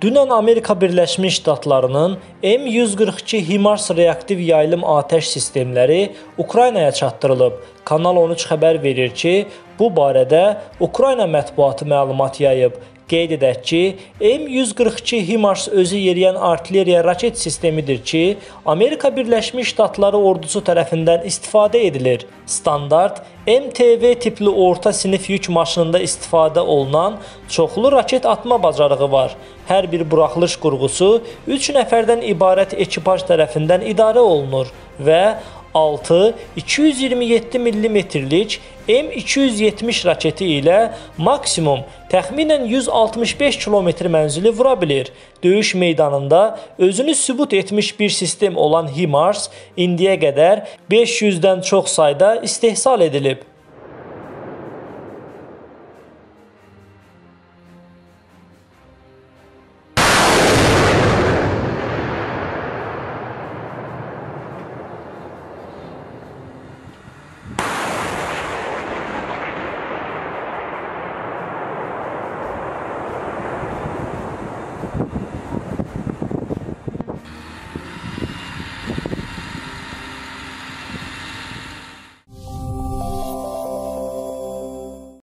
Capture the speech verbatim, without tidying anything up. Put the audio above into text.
Dünən Amerika Birləşmiş Ştatlarının M yüz qırx iki HIMARS reaktiv yayılım atəş sistemləri Ukraynaya çatdırılıb. Kanal on üç xəbər verir ki, bu barədə Ukrayna mətbuatı məlumat yayıb. Qeyd edək ki, M yüz qırx iki HIMARS özü yeriyən artilleriya raket sistemidir ki, Amerika Birləşmiş Ştatları ordusu tərəfindən istifadə edilir. Standart M T V tipli orta sinif yük maşınında istifadə olunan çoxlu raket atma bacarığı var. Hər bir buraxılış qurğusu üç nəfərdən ibarət ekipaj tərəfindən idarə olunur və altı iki yüz iyirmi yeddi millimetrlik M iki yüz yetmiş raketi ilə maksimum təxminən yüz altmış beş kilometr mənzili vura bilir. Döyüş meydanında özünü sübut etmiş bir sistem olan HIMARS indiyə qədər beş yüzdən çox sayda istehsal edilib.